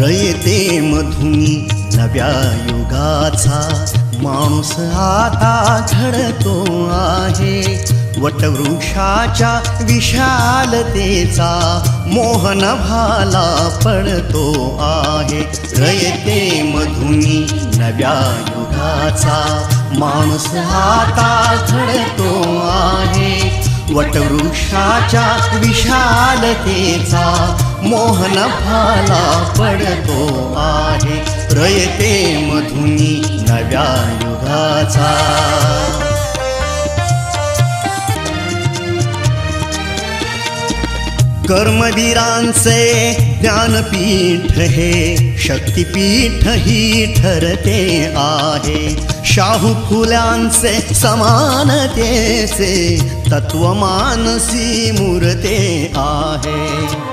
रयते मधुनी नव्या युगाचा माणूस आता घडतो आहे। वटवृक्षाच्या विशालतेचा मोहन भाला पडतो आहे। रयते मधुनी नव्या युगाचा माणूस आता घडतो आहे। वटवृक्षाच्या विशालतेचा मोहन भाला पडतो आहे। रयते मधुनी नव्या युगाचा। कर्मवीरांचे ज्ञानपीठ हे शक्तिपीठ ही ठरते आहे। शाहू फुल्यांचे समानतेचे तत्व मानसी मूर्ते आहे।